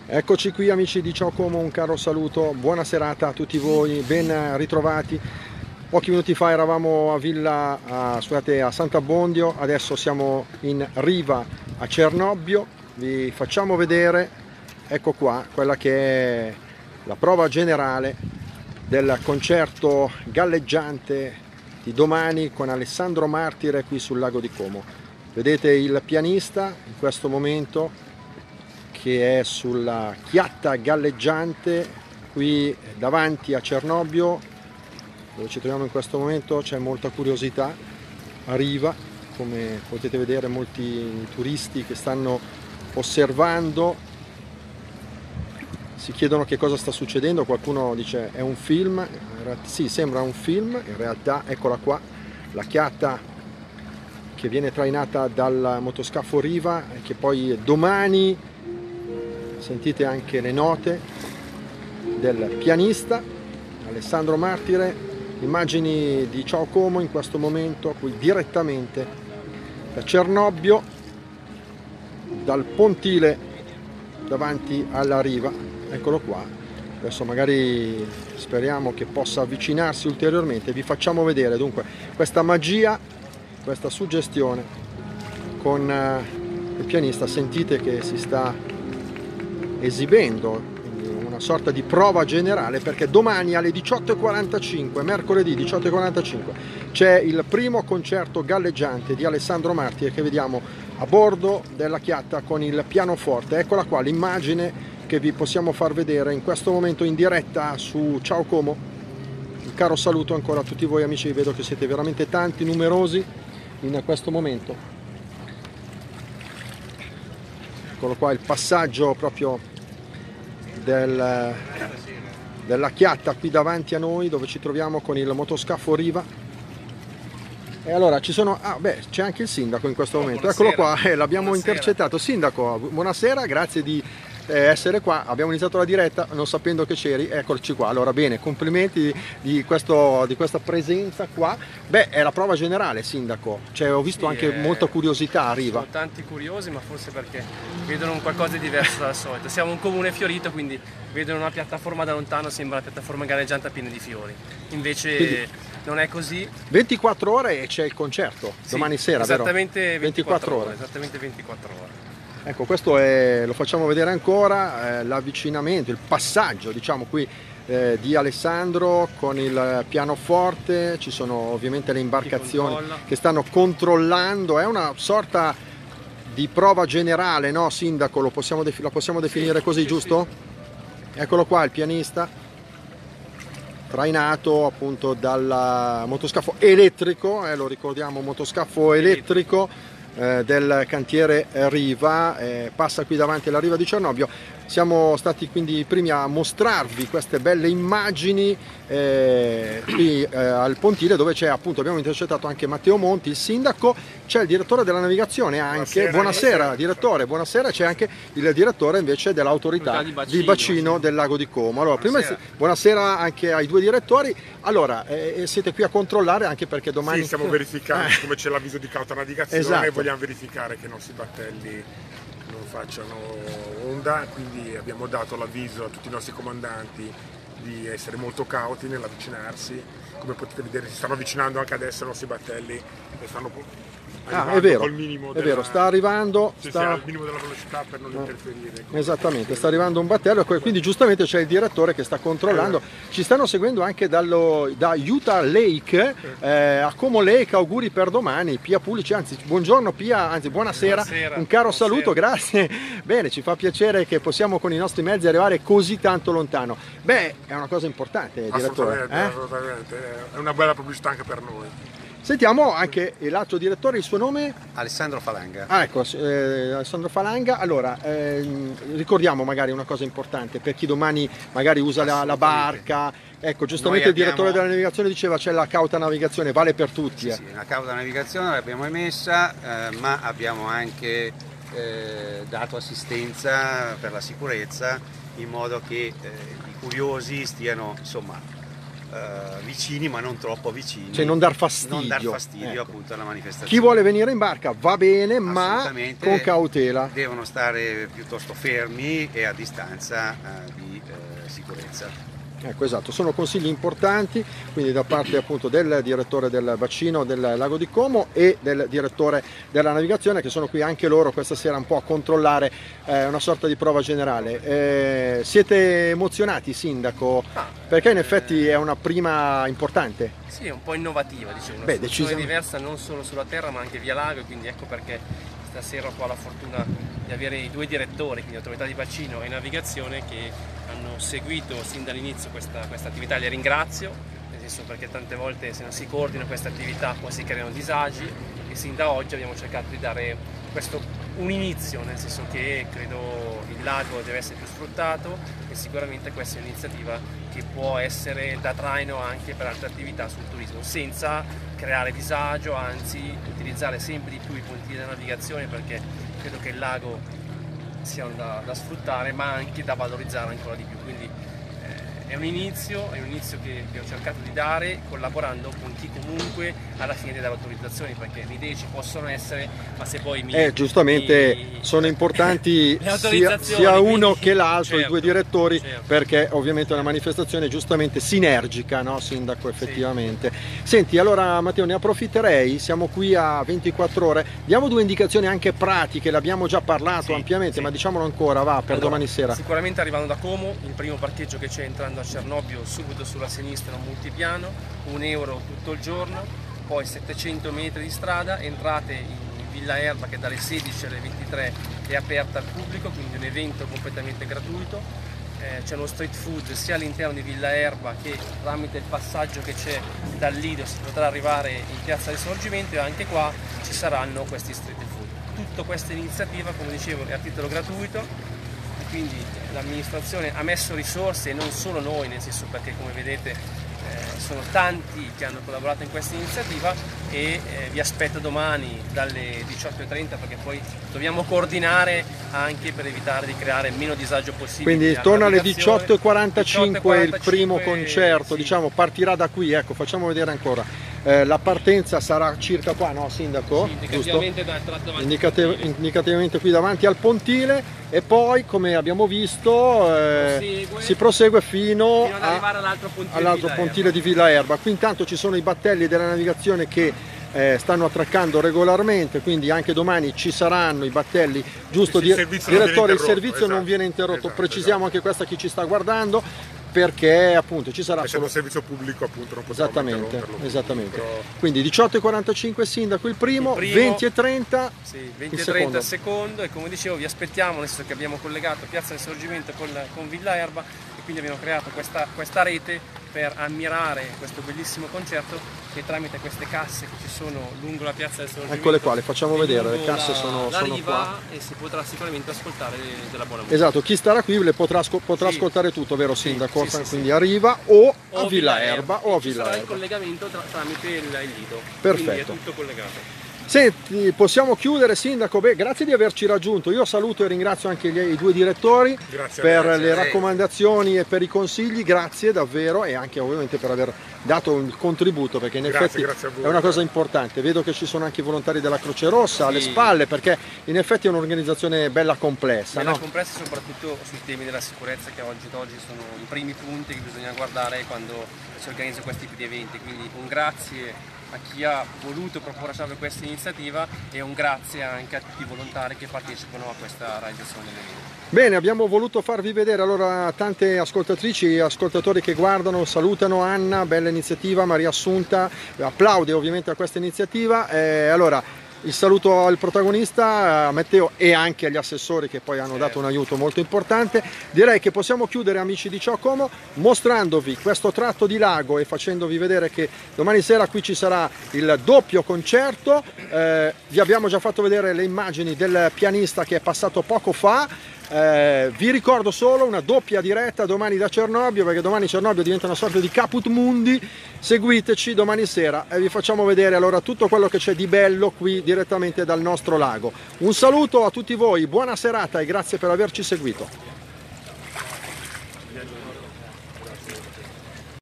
Eccoci qui amici di Ciao Como, un caro saluto, buona serata a tutti voi, ben ritrovati. Pochi minuti fa eravamo a Villa, scusate, a Sant'Abbondio, adesso siamo in riva a Cernobbio. Vi facciamo vedere, ecco qua, quella che è la prova generale del concerto galleggiante di domani con Alessandro Martire qui sul lago di Como. Vedete il pianista in questo momento che è sulla chiatta galleggiante qui davanti a Cernobbio, dove ci troviamo in questo momento. C'è molta curiosità a riva, come potete vedere molti turisti che stanno osservando, si chiedono che cosa sta succedendo. Qualcuno dice è un film, sì, sembra un film, in realtà eccola qua, la chiatta che viene trainata dal motoscafo Riva e che poi domani, sentite anche le note del pianista Alessandro Martire. Immagini di Ciao Como in questo momento qui direttamente da Cernobbio, dal pontile davanti alla riva, eccolo qua. Adesso magari speriamo che possa avvicinarsi ulteriormente. Vi facciamo vedere dunque questa magia, questa suggestione con il pianista. Sentite che si sta esibendo una sorta di prova generale, perché domani alle 18:45, mercoledì 18:45, c'è il primo concerto galleggiante di Alessandro Martire che vediamo a bordo della chiatta con il pianoforte. Eccola qua l'immagine che vi possiamo far vedere in questo momento in diretta su Ciao Como. Un caro saluto ancora a tutti voi amici, vedo che siete veramente tanti, numerosi in questo momento. Eccolo qua il passaggio proprio della chiatta qui davanti a noi, dove ci troviamo con il motoscafo Riva. E allora ci sono, c'è anche il sindaco in questo momento. Buonasera. Eccolo qua, l'abbiamo intercettato. Sindaco, buonasera, grazie di essere qua. Abbiamo iniziato la diretta non sapendo che c'eri, eccoci qua. Allora bene, complimenti di questa presenza qua. Beh, è la prova generale, sindaco, cioè, ho visto anche molta curiosità a riva. Sono tanti curiosi, ma forse perché vedono un qualcosa di diverso dal solito. Siamo un comune fiorito, quindi vedono una piattaforma da lontano, sembra una piattaforma galleggiante piena di fiori. Invece quindi non è così. 24 ore e c'è il concerto, sì, domani sera, esattamente vero? 24 ore. Esattamente 24 ore. Ecco, questo lo facciamo vedere ancora, l'avvicinamento, il passaggio, diciamo, qui di Alessandro con il pianoforte. Ci sono ovviamente le imbarcazioni che stanno controllando. È una sorta di prova generale, no sindaco? La possiamo definire così, giusto? Sì. Eccolo qua il pianista, trainato appunto dal motoscafo elettrico, lo ricordiamo, motoscafo elettrico del cantiere Riva, passa qui davanti alla riva di Cernobbio. Siamo stati quindi i primi a mostrarvi queste belle immagini qui al pontile, dove c'è appunto, abbiamo intercettato anche Matteo Monti, il sindaco, c'è il direttore della navigazione anche, buonasera direttore, buonasera, c'è anche il direttore invece dell'autorità di bacino del lago di Como. Allora, buonasera anche ai due direttori. Allora, siete qui a controllare anche perché domani... Sì, stiamo verificando, come c'è l'avviso di cauta navigazione, esatto. Vogliamo verificare che i nostri battelli non facciano onda, quindi abbiamo dato l'avviso a tutti i nostri comandanti di essere molto cauti nell'avvicinarsi. Come potete vedere si stanno avvicinando anche adesso i nostri battelli e stanno è vero, col minimo sta arrivando, al minimo della velocità per non interferire. Esattamente, sta arrivando un battello, quindi giustamente c'è il direttore che sta controllando. Ci stanno seguendo anche da Utah Lake a Como Lake. Auguri per domani, Pia Pulici, anzi buongiorno Pia, anzi buonasera, un caro saluto, grazie. Bene, ci fa piacere che possiamo con i nostri mezzi arrivare così tanto lontano. Beh, è una cosa importante, direttore. Assolutamente, è una bella pubblicità anche per noi. Sentiamo anche l'altro direttore, il suo nome? Alessandro Falanga. Ecco, Alessandro Falanga. Allora, ricordiamo magari una cosa importante per chi domani magari usa la barca. Ecco, giustamente il direttore della navigazione diceva c'è la cauta navigazione, vale per tutti. Sì, la cauta navigazione l'abbiamo emessa, ma abbiamo anche dato assistenza per la sicurezza, in modo che i curiosi stiano, insomma, vicini ma non troppo vicini, cioè non dar fastidio, ecco, appunto alla manifestazione. Chi vuole venire in barca va bene, ma con cautela, devono stare piuttosto fermi e a distanza di sicurezza. Ecco, esatto, sono consigli importanti, quindi da parte appunto del direttore del bacino del lago di Como e del direttore della navigazione, che sono qui anche loro questa sera un po' a controllare una sorta di prova generale. Siete emozionati, sindaco? Perché in effetti è una prima importante. Sì, è un po' innovativa, diciamo, una soluzione diversa non solo sulla terra ma anche via lago, quindi ecco perché stasera ho qua la fortuna di avere i due direttori, quindi autorità di bacino e navigazione, che hanno seguito sin dall'inizio questa attività. Li ringrazio, nel senso perché tante volte se non si coordina questa attività poi si creano disagi, e sin da oggi abbiamo cercato di dare un inizio, nel senso che credo il lago deve essere più sfruttato e sicuramente questa è un'iniziativa che può essere da traino anche per altre attività sul turismo, senza creare disagio, anzi utilizzare sempre di più i puntini di navigazione, perché credo che il lago sia da sfruttare ma anche da valorizzare ancora di più. Quindi è un inizio che ho cercato di dare collaborando con chi comunque alla fine delle autorizzazioni, perché le idee ci possono essere, ma se poi giustamente sono importanti sia uno che l'altro, certo, i due direttori, certo, perché ovviamente è una manifestazione giustamente sinergica, no, sindaco, effettivamente. Sì. Senti, allora Matteo, ne approfitterei, siamo qui a 24 ore, diamo due indicazioni anche pratiche, l'abbiamo già parlato ampiamente, ma diciamolo ancora, per domani sera. Sicuramente arrivando da Como, il primo parcheggio che c'è entrando a Cernobbio, subito sulla sinistra un multipiano, €1 tutto il giorno, poi 700 metri di strada, entrate in Villa Erba che dalle 16 alle 23 è aperta al pubblico, quindi un evento completamente gratuito. C'è uno street food sia all'interno di Villa Erba che tramite il passaggio che c'è dal Lido si potrà arrivare in Piazza Risorgimento, e anche qua ci saranno questi street food. Tutta questa iniziativa, come dicevo, è a titolo gratuito, quindi l'amministrazione ha messo risorse, e non solo noi, nel senso perché come vedete sono tanti che hanno collaborato in questa iniziativa, e vi aspetto domani dalle 18:30, perché poi dobbiamo coordinare anche per evitare di creare meno disagio possibile. Quindi torna alle 18:45 il primo concerto, sì. Diciamo partirà da qui, ecco, facciamo vedere ancora. La partenza sarà circa qua, no, sindaco? Sì, indicativamente, indicativamente qui davanti al pontile, e poi, come abbiamo visto, si prosegue fino ad arrivare all'altro pontile di Villa Erba. Qui intanto ci sono i battelli della navigazione che stanno attraccando regolarmente, quindi anche domani ci saranno i battelli, giusto? Direttore, il servizio non viene interrotto, precisiamo anche questo a chi ci sta guardando, perché appunto ci sarà solo servizio pubblico, appunto, non possiamo esattamente. Quindi 18:45 sindaco il primo, 20:30 il secondo, e come dicevo vi aspettiamo, nel senso che abbiamo collegato Piazza Risorgimento con Villa Erba, e quindi abbiamo creato questa rete per ammirare questo bellissimo concerto, che tramite queste casse che ci sono lungo la Piazza del Sorgimento, eccole qua, le facciamo vedere, le casse sono qua, e si potrà sicuramente ascoltare della buona musica. Esatto, chi starà qui le potrà ascoltare tutto, vero sindaco? Quindi arriva o a Villa Erba o a Villa Erba. Sarà il collegamento tramite il Lido. Perfetto. Quindi è tutto collegato. Senti, possiamo chiudere, sindaco? Grazie di averci raggiunto. Io saluto e ringrazio anche i due direttori per le raccomandazioni e per i consigli, grazie davvero, e anche ovviamente per aver dato un contributo, perché in effetti è una cosa importante. Vedo che ci sono anche i volontari della Croce Rossa alle spalle, perché in effetti è un'organizzazione bella complessa. Complessa soprattutto sui temi della sicurezza, che oggi sono i primi punti che bisogna guardare quando si organizzano questi tipi di eventi. Quindi un grazie a chi ha voluto proporre questa iniziativa, e un grazie anche a tutti i volontari che partecipano a questa realizzazione dell'evento. Bene, abbiamo voluto farvi vedere allora tante ascoltatrici e ascoltatori che guardano, salutano Anna, bella iniziativa, Maria Assunta applaude ovviamente a questa iniziativa. Allora il saluto al protagonista, a Matteo, e anche agli assessori che poi hanno dato un aiuto molto importante. Direi che possiamo chiudere, amici di Ciao Como, mostrandovi questo tratto di lago e facendovi vedere che domani sera qui ci sarà il doppio concerto. Vi abbiamo già fatto vedere le immagini del pianista che è passato poco fa. Vi ricordo solo una doppia diretta domani da Cernobbio, perché domani Cernobbio diventa una sorta di Caput Mundi. Seguiteci domani sera e vi facciamo vedere allora tutto quello che c'è di bello qui direttamente dal nostro lago. Un saluto a tutti voi, buona serata e grazie per averci seguito.